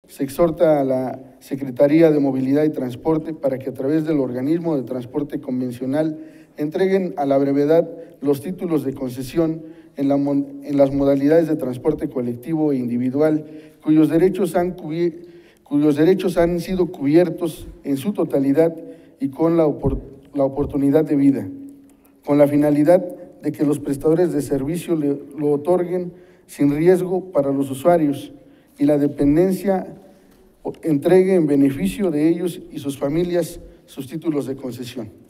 Se exhorta a la Secretaría de Movilidad y Transporte para que a través del organismo de transporte convencional entreguen a la brevedad los títulos de concesión en las modalidades de transporte colectivo e individual, cuyos derechos han sido cubiertos en su totalidad y con la oportunidad de vida, con la finalidad de que los prestadores de servicio lo otorguen sin riesgo para los usuarios y la dependencia entregue en beneficio de ellos y sus familias sus títulos de concesión.